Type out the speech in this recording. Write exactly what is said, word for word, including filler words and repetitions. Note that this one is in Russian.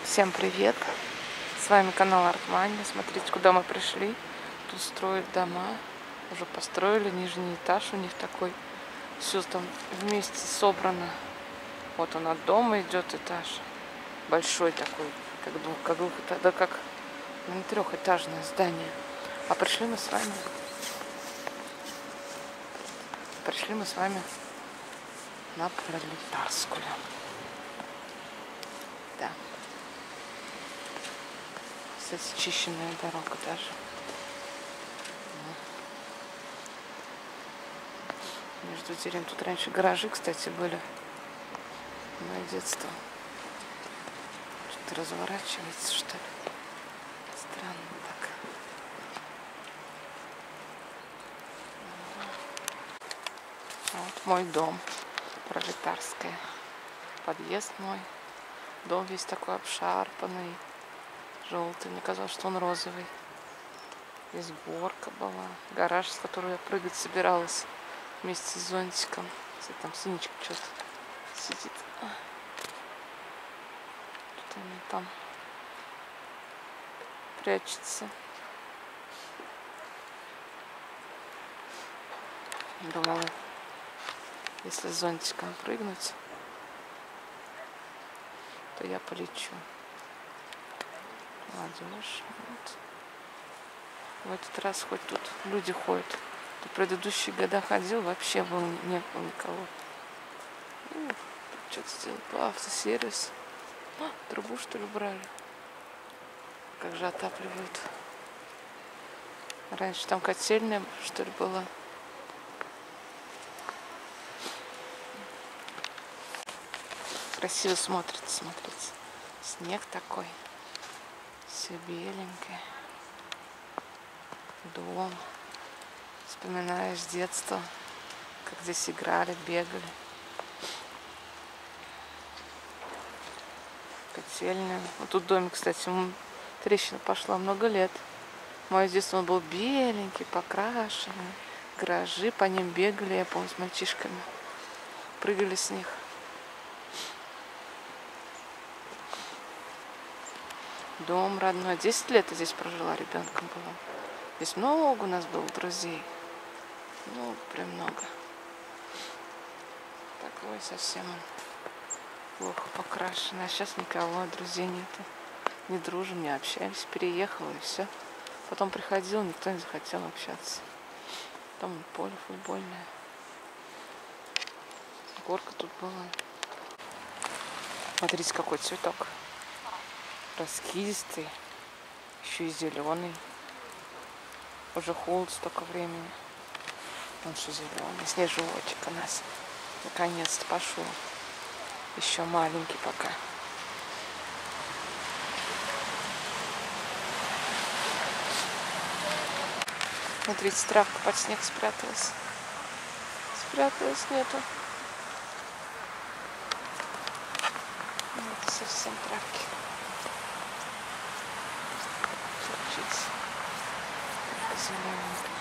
Всем привет! С вами канал Артмания. Смотрите, куда мы пришли. Тут строят дома. Уже построили нижний этаж у них такой. Все там вместе собрано. Вот он от дома идет этаж. Большой такой, как двух, как двух, да как ну, трехэтажное здание. А пришли мы с вами. Пришли мы с вами на Пролетарскую. Да. Кстати, чищенная дорога даже. Между деревьями. Тут раньше гаражи, кстати, были. Мое детство. Что-то разворачивается, что ли. Странно так. Вот мой дом. Пролетарская. Подъезд мой. Дом весь такой обшарпанный. Желтый. Мне казалось, что он розовый. Здесь горка была. Гараж, с которого я прыгать собиралась. Вместе с зонтиком. Кстати, там синичка что-то сидит. Что-то она там прячется. Думала, если с зонтиком прыгнуть, то я полечу. Молодежь. Вот. В этот раз хоть тут люди ходят. В предыдущие года ходил, вообще был, не было никого. Что-то сделал по автосервис. А, трубу, что ли, брали? Как же отапливают. Раньше там котельная, что ли, была. Красиво смотрится, смотрите. Снег такой. Все беленькое. Дом. Вспоминаешь детство, как здесь играли, бегали. Котельная. Вот тут домик, кстати, ему трещина пошла много лет. Мое детство он был беленький, покрашенный. Гаражи, по ним бегали, я помню, с мальчишками. Прыгали с них. Дом родной. Десять лет я здесь прожила, ребенком была. Здесь много у нас было друзей. Ну, прям много. Такой совсем плохо покрашенный. А сейчас никого, друзей нету. Не дружим, не общаемся. Переехала и все. Потом приходил, никто не захотел общаться. Там поле футбольное. Горка тут была. Смотрите, какой цветок. Раскидистый. Еще и зеленый. Уже холод столько времени. Он что зеленый. Снежочек у нас наконец-то пошел. Еще маленький пока. Смотрите, травка под снег спряталась. Спряталась нету. Это совсем травки. Зелененькая.